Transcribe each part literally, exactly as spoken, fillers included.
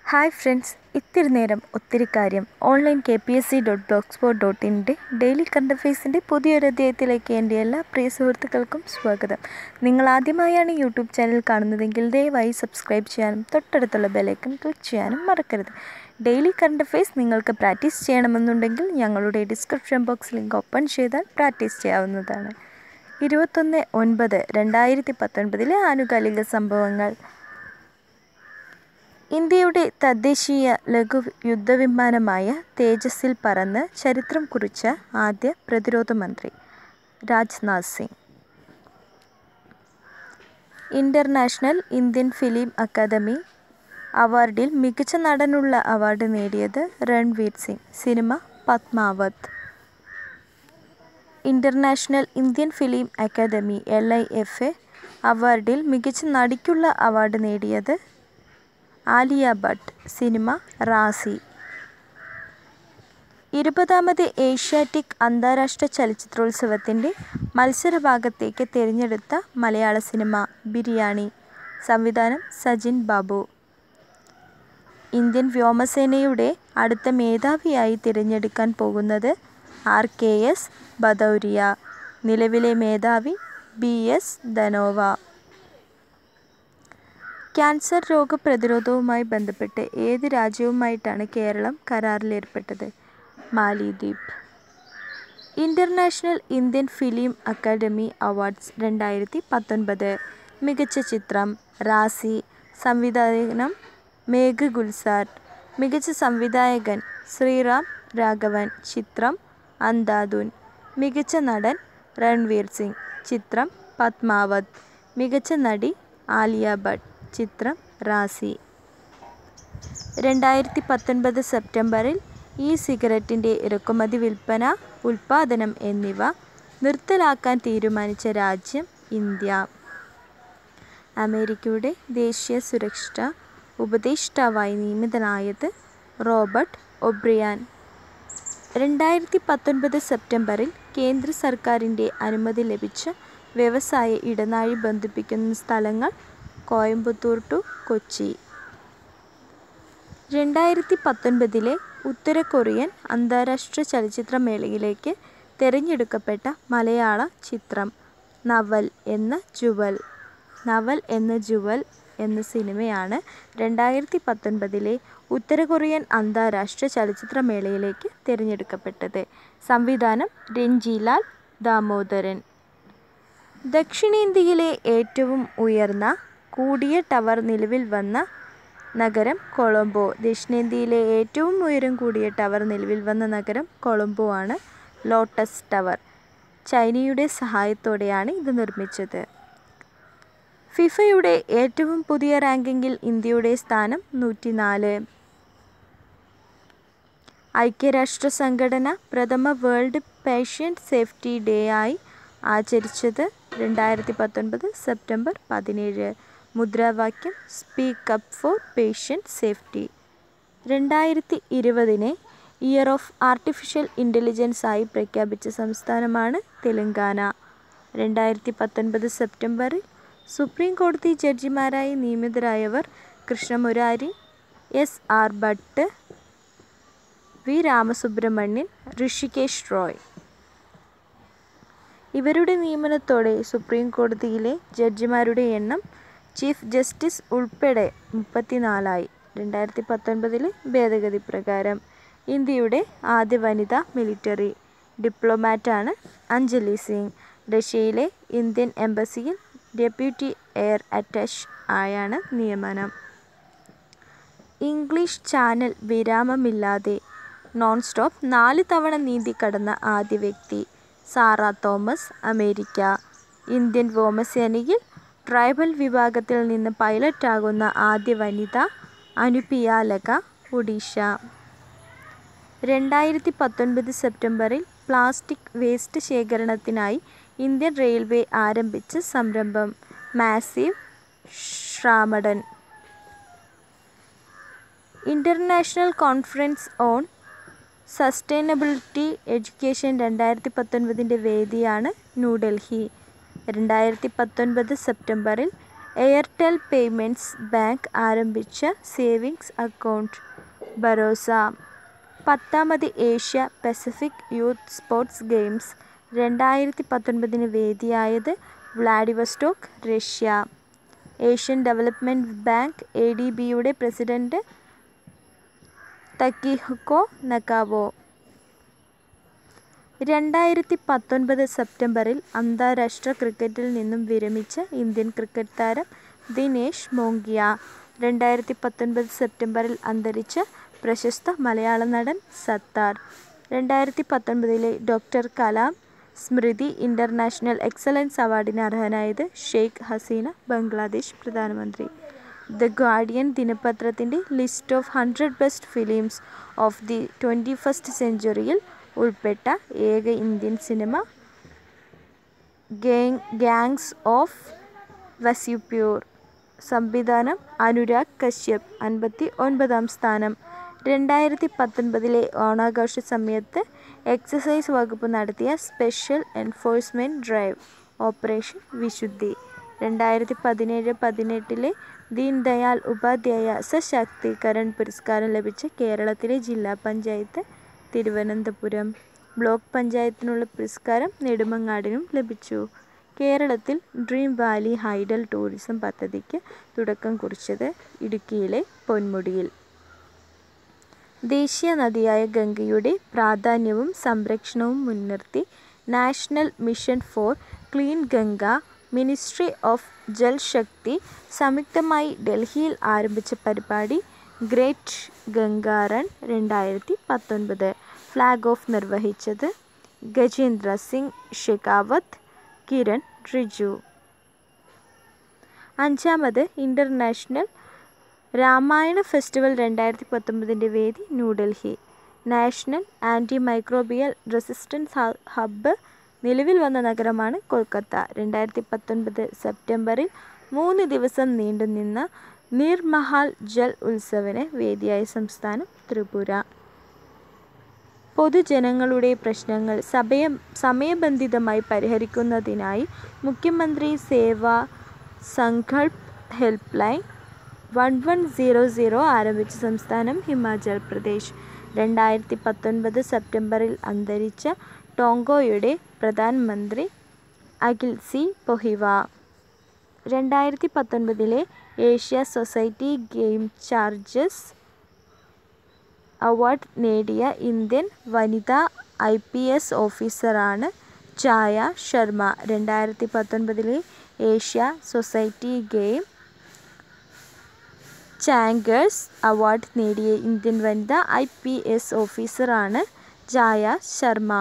Hi friends, ഇത്തിരി നേരം ഒത്തിരി കാര്യം online K P S C dot blogspot dot ഇൻ്റെ ഡെയിലി കറണ്ട് അഫയേഴ്സിൻ്റെ പുതിയൊരു അധ്യായത്തിലേക്ക് എൻ്റെ എല്ലാ പ്രിയ സുഹൃത്തുക്കൾക്കും സ്വാഗതം. നിങ്ങൾ ആദ്യമായാണ് യൂട്യൂബ് ചാനൽ കാണുന്നതെങ്കിൽ ദയവായി സബ്സ്ക്രൈബ് ചെയ്യാനും തൊട്ടടുത്തുള്ള ബെലൈക്കൺ ക്ലിക്ക് ചെയ്യാനും മറക്കരുത്. ഡെയിലി കറണ്ട് അഫയേഴ്സ് നിങ്ങൾക്ക് പ്രാക്ടീസ് ചെയ്യണമെന്നുണ്ടെങ്കിൽ ഞങ്ങളുടെ ഡിസ്ക്രിപ്ഷൻ ബോക്സ് ലിങ്ക് ഓപ്പൺ ചെയ്താൽ പ്രാക്ടീസ് ചെയ്യാവുന്നതാണ്. ഇരുപത്തൊന്ന് ഒൻപത് രണ്ടായിരത്തി പത്തൊൻപതിലെ ആനുകാലിക സംഭവങ്ങൾ. ഇന്ത്യയുടെ തദ്ദേശീയ ലഘു യുദ്ധവിമാനമായ തേജസിൽ പറന്ന് ചരിത്രം കുറിച്ച ആദ്യ പ്രതിരോധ മന്ത്രി Rajnath Singh. International Indian film academy അവാർഡിൽ മികച്ച നടനുള്ള അവാർഡ് നേടിയത് രൺവീർ സിംഗ്. സിനിമ Padmaavat. International Indian film academy L I F A അവാർഡിൽ മികച്ച നടിക്കുള്ള അവാർഡ് നേടിയത് ആലിയ ഭട്ട്. സിനിമ റാസി. ഇരുപതാമത് ഏഷ്യാറ്റിക് അന്താരാഷ്ട്ര ചലച്ചിത്രോത്സവത്തിൻ്റെ മത്സരഭാഗത്തേക്ക് തിരഞ്ഞെടുത്ത മലയാള സിനിമ ബിരിയാണി. സംവിധാനം സജിൻ ബാബു. ഇന്ത്യൻ വ്യോമസേനയുടെ അടുത്ത മേധാവിയായി തിരഞ്ഞെടുക്കാൻ പോകുന്നത് ആർ കെ എസ് ഭദൗരിയ. നിലവിലെ മേധാവി ബി എസ് ധനോവ. ക്യാൻസർ രോഗപ്രതിരോധവുമായി ബന്ധപ്പെട്ട് ഏത് രാജ്യവുമായിട്ടാണ് കേരളം കരാറിലേർപ്പെട്ടത്? മാലിദ്വീപ്. International Indian film academy awards രണ്ടായിരത്തി പത്തൊൻപത്. മികച്ച ചിത്രം റാസി. സംവിധാനം മേഘ് ഗുൽസാർ. മികച്ച സംവിധായകൻ ശ്രീറാം രാഘവൻ. ചിത്രം അന്ധാധുൻ. മികച്ച നടൻ രൺവീർ സിംഗ്. ചിത്രം പത്മാവത്. മികച്ച നടി ആലിയ ഭട്ട്. ചിത്രം റാസി. രണ്ടായിരത്തി പത്തൊൻപത് സെപ്റ്റംബറിൽ ഇ സിഗരറ്റിൻ്റെ ഇറക്കുമതി, വിൽപ്പന, ഉൽപ്പാദനം എന്നിവ നിർത്തലാക്കാൻ തീരുമാനിച്ച രാജ്യം ഇന്ത്യ. അമേരിക്കയുടെ ദേശീയ സുരക്ഷാ ഉപദേഷ്ടാവായി നിയമിതനായത് റോബർട്ട് ഒബ്രിയാൻ. രണ്ടായിരത്തി പത്തൊൻപത് സെപ്റ്റംബറിൽ കേന്ദ്ര സർക്കാരിൻ്റെ അനുമതി ലഭിച്ച വ്യവസായ ഇടനാഴി ബന്ധിപ്പിക്കുന്ന സ്ഥലങ്ങൾ കോയമ്പത്തൂർ ടു കൊച്ചി. രണ്ടായിരത്തി പത്തൊൻപതിലെ ഉത്തര കൊറിയൻ അന്താരാഷ്ട്ര ചലച്ചിത്രമേളയിലേക്ക് തിരഞ്ഞെടുക്കപ്പെട്ട മലയാള ചിത്രം നവൽ എന്ന ജുവൽ. നവൽ എന്ന ജുവൽ എന്ന സിനിമയാണ് രണ്ടായിരത്തി പത്തൊൻപതിലെ ഉത്തര കൊറിയൻ അന്താരാഷ്ട്ര ചലച്ചിത്രമേളയിലേക്ക് തിരഞ്ഞെടുക്കപ്പെട്ടത്. സംവിധാനം രഞ്ജിലാൽ ദാമോദരൻ. ദക്ഷിണേന്ത്യയിലെ ഏറ്റവും ഉയർന്ന കൂടിയ ടവർ നിലവിൽ വന്ന നഗരം കൊളംബോ. ദക്ഷിണേന്ത്യയിലെ ഏറ്റവും ഉയരം കൂടിയ ടവർ നിലവിൽ വന്ന നഗരം കൊളംബോ ആണ്. Lotus tower. ചൈനയുടെ സഹായത്തോടെയാണ് ഇത് നിർമ്മിച്ചത്. ഫിഫയുടെ ഏറ്റവും പുതിയ റാങ്കിങ്ങിൽ ഇന്ത്യയുടെ സ്ഥാനം നൂറ്റിനാല്. ഐക്യരാഷ്ട്ര സംഘടന പ്രഥമ വേൾഡ് പേഷ്യൻ്റ് സേഫ്റ്റി ഡേ ആയി ആചരിച്ചത് രണ്ടായിരത്തി പത്തൊൻപത് സെപ്റ്റംബർ പതിനേഴ്. മുദ്രാവാക്യം speak up for patient safety. രണ്ടായിരത്തി ഇരുപതിനെ ഇയർ ഓഫ് ആർട്ടിഫിഷ്യൽ ഇൻ്റലിജൻസ് ആയി പ്രഖ്യാപിച്ച സംസ്ഥാനമാണ് തെലങ്കാന. രണ്ടായിരത്തി പത്തൊൻപത് സെപ്റ്റംബറിൽ സുപ്രീം കോടതി ജഡ്ജിമാരായി നിയമിതരായവർ Krishna Murari, S R Bhat, V Ramasubramanian, Hrishikesh Roy. ഇവരുടെ നിയമനത്തോടെ സുപ്രീം കോടതിയിലെ ജഡ്ജിമാരുടെ എണ്ണം ചീഫ് ജസ്റ്റിസ് ഉൾപ്പെടെ മുപ്പത്തിനാലായി. രണ്ടായിരത്തി പത്തൊൻപതിലെ ഭേദഗതി പ്രകാരം ഇന്ത്യയുടെ ആദ്യ വനിതാ മിലിറ്ററി ഡിപ്ലോമാറ്റാണ് അഞ്ജലി സിംഗ്. റഷ്യയിലെ ഇന്ത്യൻ എംബസിയിൽ ഡെപ്യൂട്ടി എയർ അറ്റാഷെ ആയാണ് നിയമനം. ഇംഗ്ലീഷ് ചാനൽ വിരാമമില്ലാതെ നോൺ സ്റ്റോപ്പ് നാല് തവണ നീന്തിക്കടന്ന ആദ്യ വ്യക്തി സാറ തോമസ്, അമേരിക്ക. ഇന്ത്യൻ വ്യോമസേനയിൽ ട്രൈബൽ വിഭാഗത്തിൽ നിന്ന് പൈലറ്റാകുന്ന ആദ്യ വനിത അനുപിയ ലഖ, ഒഡീഷ. രണ്ടായിരത്തി പത്തൊൻപത് സെപ്റ്റംബറിൽ പ്ലാസ്റ്റിക് വേസ്റ്റ് ശേഖരണത്തിനായി ഇന്ത്യൻ റെയിൽവേ ആരംഭിച്ച സംരംഭം massive Shramdaan. International conference on sustainability education രണ്ടായിരത്തി പത്തൊൻപതിൻ്റെ വേദിയാണ് ന്യൂഡൽഹി. രണ്ടായിരത്തി പത്തൊൻപത് സെപ്റ്റംബറിൽ എയർടെൽ പേയ്മെൻറ്റ്സ് ബാങ്ക് ആരംഭിച്ച സേവിങ്സ് അക്കൗണ്ട് ഭരോസ. പത്താമത് Asia Pacific youth sports games രണ്ടായിരത്തി പത്തൊൻപതിന് വേദിയായത് Vladivostok, Russia. Asian development bank A D ബിയുടെ പ്രസിഡന്റ് തക്കിഹുക്കോ നകാവോ. രണ്ടായിരത്തി പത്തൊൻപത് സെപ്റ്റംബറിൽ അന്താരാഷ്ട്ര ക്രിക്കറ്റിൽ നിന്നും വിരമിച്ച ഇന്ത്യൻ ക്രിക്കറ്റ് താരം ദിനേശ് മോംഗിയ. രണ്ടായിരത്തി പത്തൊൻപത് സെപ്റ്റംബറിൽ അന്തരിച്ച പ്രശസ്ത മലയാള നടൻ സത്താർ. രണ്ടായിരത്തി പത്തൊൻപതിലെ doctor Kalam Smriti international excellence അവാർഡിന് അർഹനായത് ഷെയ്ഖ് ഹസീന, ബംഗ്ലാദേശ് പ്രധാനമന്ത്രി. ദ ഗാർഡിയൻ ദിനപത്രത്തിൻ്റെ list of hundred best films of the twenty first സെഞ്ച്വറിയിൽ ഉൾപ്പെട്ട ഏക Indian cinema gangs of Wasseypur. സംവിധാനം അനുരാഗ് കശ്യപ്, അൻപത്തി ഒൻപതാം സ്ഥാനം. രണ്ടായിരത്തി പത്തൊൻപതിലെ ഓണാഘോഷ സമയത്ത് എക്സൈസ് വകുപ്പ് നടത്തിയ സ്പെഷ്യൽ എൻഫോഴ്സ്മെൻറ്റ് ഡ്രൈവ് ഓപ്പറേഷൻ വിശുദ്ധി. രണ്ടായിരത്തി പതിനേഴ് പതിനെട്ടിലെ ദീൻ ദയാൽ ഉപാധ്യായ സശാക്തീകരൺ പുരസ്കാരം ലഭിച്ച കേരളത്തിലെ ജില്ലാ പഞ്ചായത്ത് തിരുവനന്തപുരം. ബ്ലോക്ക് പഞ്ചായത്തിനുള്ള പുരസ്കാരം നെടുമങ്ങാടിനും ലഭിച്ചു. കേരളത്തിൽ ഡ്രീം വാലി ഹൈഡൽ ടൂറിസം പദ്ധതിക്ക് തുടക്കം കുറിച്ചത് ഇടുക്കിയിലെ പൊന്മുടിയിൽ. ദേശീയ നദിയായ ഗംഗയുടെ പ്രാധാന്യവും സംരക്ഷണവും മുൻനിർത്തി national mission for clean Ganga, ministry of Jal Shakti സംയുക്തമായി ഡൽഹിയിൽ ആരംഭിച്ച പരിപാടി ഗ്രേറ്റ് ഗംഗാ റൺ രണ്ടായിരത്തി പത്തൊൻപത് ഫ്ലാഗ് ഓഫ് നിർവഹിച്ചത് ഗജേന്ദ്ര സിംഗ് ഷെഖാവത്ത്, കിരൺ റിജു. അഞ്ചാമത് ഇന്റർനാഷണൽ രാമായണ ഫെസ്റ്റിവൽ രണ്ടായിരത്തി പത്തൊൻപതിൻ്റെ വേദി New Delhi. National anti microbial resistance hub നിലവിൽ വന്ന നഗരമാണ് കൊൽക്കത്ത. രണ്ടായിരത്തി പത്തൊൻപത് സെപ്റ്റംബറിൽ മൂന്ന് ദിവസം നീണ്ടുനിന്ന നീർമഹാൽ ജൽ ഉത്സവിന് വേദിയായ സംസ്ഥാനം ത്രിപുര. പൊതുജനങ്ങളുടെ പ്രശ്നങ്ങൾ സമയ സമയബന്ധിതമായി പരിഹരിക്കുന്നതിനായി Mukhyamantri Seva Sankalp helpline one one zero zero ആരംഭിച്ച സംസ്ഥാനം ഹിമാചൽ പ്രദേശ്. രണ്ടായിരത്തി പത്തൊൻപത് സെപ്റ്റംബറിൽ അന്തരിച്ച ടോങ്കോയുടെ പ്രധാനമന്ത്രി അഖിൽ സി പൊഹിവ. രണ്ടായിരത്തി പത്തൊൻപതിലെ Asia society game changers award നേടിയ ഇന്ത്യൻ വനിതാ ഐ പി എസ് ഓഫീസറാണ് ഛായ ശർമ്മ. രണ്ടായിരത്തി പത്തൊൻപതിലെ Asia society game changers award നേടിയ ഇന്ത്യൻ വനിതാ ഐ പി എസ് ഓഫീസറാണ് ഛായ ശർമ്മ.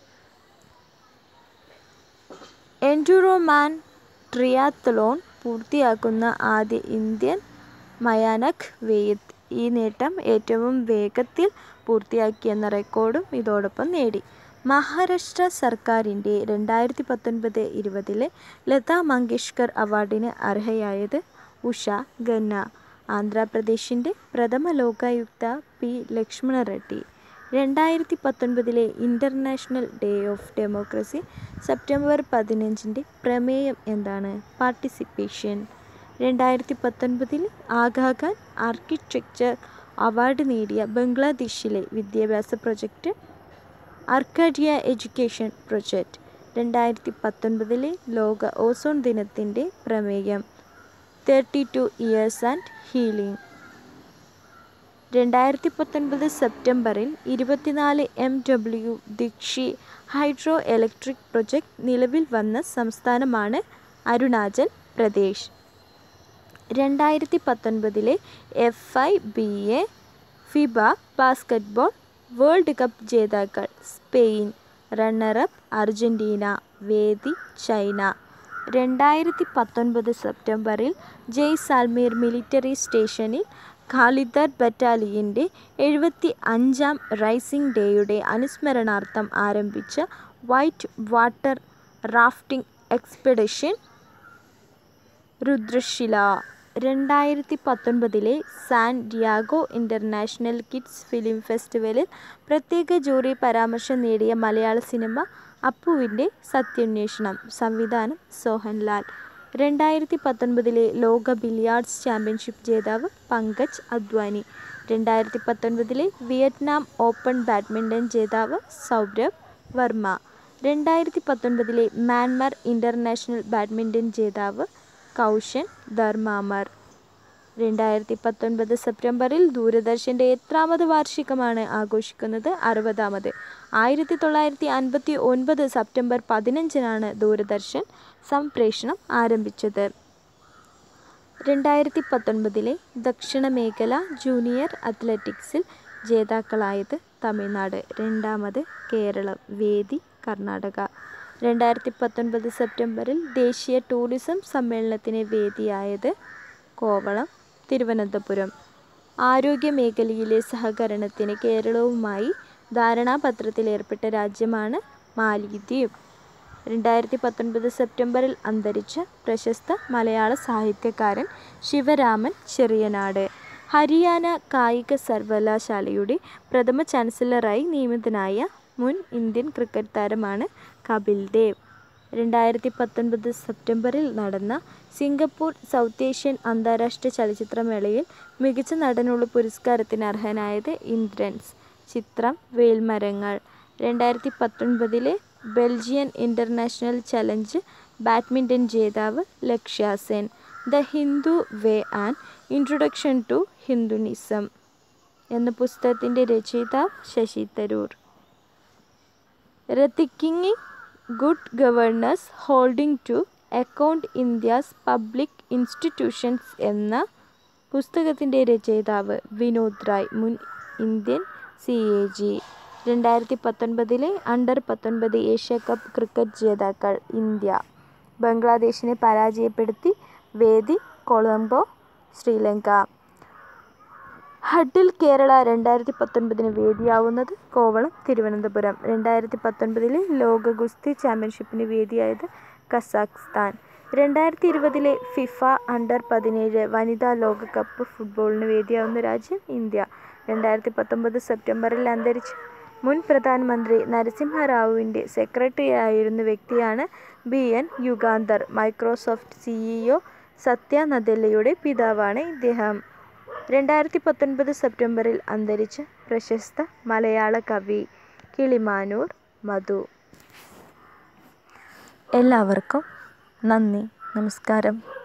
എൻഡ്യൂറോമാൻ ട്രിയാത്തലോൺ പൂർത്തിയാക്കുന്ന ആദ്യ ഇന്ത്യൻ മയാനക് വെയ്ത്ത്. ഈ നേട്ടം ഏറ്റവും വേഗത്തിൽ പൂർത്തിയാക്കിയെന്ന റെക്കോർഡും ഇതോടൊപ്പം നേടി. മഹാരാഷ്ട്ര സർക്കാരിൻ്റെ രണ്ടായിരത്തി പത്തൊൻപത് ഇരുപതിലെ ലതാ മങ്കേഷ്കർ അവാർഡിന് അർഹയായത് ഉഷ ഖന്ന. ആന്ധ്രാപ്രദേശിൻ്റെ പ്രഥമ ലോകായുക്ത പി ലക്ഷ്മണ റെഡ്ഡി. രണ്ടായിരത്തി പത്തൊൻപതിലെ international day of democracy September പതിനഞ്ചിൻ്റെ പ്രമേയം എന്താണ്? പാർട്ടിസിപ്പേഷൻ. രണ്ടായിരത്തി പത്തൊൻപതിൽ ആഗാഖാൻ ആർക്കിടെക്ചർ അവാർഡ് നേടിയ ബംഗ്ലാദേശിലെ വിദ്യാഭ്യാസ പ്രൊജക്റ്റ് അർക്കാഡിയ എഡ്യൂക്കേഷൻ പ്രൊജക്റ്റ്. രണ്ടായിരത്തി പത്തൊൻപതിലെ ലോക ഓസോൺ ദിനത്തിൻ്റെ പ്രമേയം thirty two years and healing. രണ്ടായിരത്തി പത്തൊൻപത് സെപ്റ്റംബറിൽ ഇരുപത്തിനാല് M W Dikshi hydro electric project നിലവിൽ വന്ന സംസ്ഥാനമാണ് അരുണാചൽ പ്രദേശ്. രണ്ടായിരത്തി പത്തൊൻപതിലെ F I B A FIBA basketball world cup ജേതാക്കൾ സ്പെയിൻ, റണ്ണറപ്പ് അർജന്റീന, വേദി ചൈന. രണ്ടായിരത്തി പത്തൊൻപത് സെപ്റ്റംബറിൽ ജയ്സാൽമീർ മിലിറ്ററി സ്റ്റേഷനിൽ ഖാലിദർ ബറ്റാലിയൻ്റെ എഴുപത്തി അഞ്ചാം റൈസിംഗ് ഡേയുടെ അനുസ്മരണാർത്ഥം ആരംഭിച്ച white water rafting expedition Rudrashila. രണ്ടായിരത്തി പത്തൊൻപതിലെ San Diego international kids film ഫെസ്റ്റിവലിൽ പ്രത്യേക ജൂറി പരാമർശം നേടിയ മലയാള സിനിമ അപ്പുവിൻ്റെ സത്യാന്വേഷണം. സംവിധാനം സോഹൻലാൽ. രണ്ടായിരത്തി പത്തൊൻപതിലെ ലോക ബില്ലിയാർഡ്സ് ചാമ്പ്യൻഷിപ്പ് ജേതാവ് പങ്കജ് അദ്വാനി. രണ്ടായിരത്തി പത്തൊൻപതിലെ വിയറ്റ്നാം ഓപ്പൺ ബാഡ്മിൻ്റൺ ജേതാവ് സൗരഭ് വർമ്മ. രണ്ടായിരത്തി പത്തൊൻപതിലെ മ്യാൻമർ ഇൻ്റർനാഷണൽ ബാഡ്മിൻ്റൺ ജേതാവ് കൗശൻ ധർമാമർ. രണ്ടായിരത്തി പത്തൊൻപത് സെപ്റ്റംബറിൽ ദൂരദർശൻ്റെ എത്രാമത് വാർഷികമാണ് ആഘോഷിക്കുന്നത്? അറുപതാമത്. ആയിരത്തി തൊള്ളായിരത്തി അൻപത്തി ഒൻപത് സെപ്റ്റംബർ പതിനഞ്ചിനാണ് ദൂരദർശൻ സംപ്രേഷണം ആരംഭിച്ചത്. രണ്ടായിരത്തി പത്തൊൻപതിലെ ദക്ഷിണ മേഖല ജൂനിയർ അത്ലറ്റിക്സിൽ ജേതാക്കളായത് തമിഴ്നാട്. രണ്ടാമത് കേരളം. വേദി കർണാടക. രണ്ടായിരത്തി പത്തൊൻപത് സെപ്റ്റംബറിൽ ദേശീയ ടൂറിസം സമ്മേളനത്തിന് വേദിയായത് കോവളം, തിരുവനന്തപുരം. ആരോഗ്യമേഖലയിലെ സഹകരണത്തിന് കേരളവുമായി ധാരണാപത്രത്തിലേർപ്പെട്ട രാജ്യമാണ് മാലിദ്വീപ്. രണ്ടായിരത്തി പത്തൊൻപത് സെപ്റ്റംബറിൽ അന്തരിച്ച പ്രശസ്ത മലയാള സാഹിത്യകാരൻ ശിവരാമൻ ചെറിയനാട്. ഹരിയാന കായിക സർവകലാശാലയുടെ പ്രഥമ ചാൻസലറായി നിയമിതനായ മുൻ ഇന്ത്യൻ ക്രിക്കറ്റ് താരമാണ് കപിൽ ദേവ്. രണ്ടായിരത്തി പത്തൊൻപത് സെപ്റ്റംബറിൽ നടന്ന സിംഗപ്പൂർ സൗത്ത് ഏഷ്യൻ അന്താരാഷ്ട്ര ചലച്ചിത്രമേളയിൽ മികച്ച നടനുള്ള പുരസ്കാരത്തിന് അർഹനായത് ഇന്ദ്രൻസ്. ചിത്രം വേൽമരങ്ങൾ. രണ്ടായിരത്തി പത്തൊൻപതിലെ ബെൽജിയൻ ഇൻ്റർനാഷണൽ ചലഞ്ച് ബാഡ്മിൻ്റൺ ജേതാവ് Lakshya Sen. The Hindu way and introduction to Hinduism എന്ന പുസ്തകത്തിൻ്റെ രചയിതാവ് Shashi Tharoor. Rethinking good governance holding to account India's public institutions എന്ന പുസ്തകത്തിൻ്റെ രചയിതാവ് വിനോദ് റായ്, മുൻ ഇന്ത്യൻ സി എ ജി. രണ്ടായിരത്തി പത്തൊൻപതിലെ അണ്ടർ പത്തൊൻപത് ഏഷ്യ കപ്പ് ക്രിക്കറ്റ് ജേതാക്കൾ ഇന്ത്യ ബംഗ്ലാദേശിനെ പരാജയപ്പെടുത്തി. വേദി കൊളംബോ, ശ്രീലങ്ക. ഹഡിൽ കേരള രണ്ടായിരത്തി പത്തൊൻപതിന് വേദിയാവുന്നത് കോവളം, തിരുവനന്തപുരം. രണ്ടായിരത്തി പത്തൊൻപതിലെ ലോക ഗുസ്തി ചാമ്പ്യൻഷിപ്പിന് വേദിയായത് കസാഖ്സ്ഥാൻ. രണ്ടായിരത്തി ഇരുപതിലെ ഫിഫ അണ്ടർ പതിനേഴ് വനിതാ ലോകകപ്പ് ഫുട്ബോളിന് വേദിയാവുന്ന രാജ്യം ഇന്ത്യ. രണ്ടായിരത്തി പത്തൊമ്പത് സെപ്റ്റംബറിൽ അന്തരിച്ച മുൻ പ്രധാനമന്ത്രി നരസിംഹറാവുവിൻ്റെ സെക്രട്ടറിയായിരുന്ന വ്യക്തിയാണ് B N Yugandhar. Microsoft C E O Satya നദല്ലയുടെ പിതാവാണ് ഇദ്ദേഹം. രണ്ടായിരത്തി പത്തൊൻപത് സെപ്റ്റംബറിൽ അന്തരിച്ച പ്രശസ്ത മലയാള കവി കിളിമാനൂർ മധു. എല്ലാവർക്കും നന്ദി, നമസ്കാരം.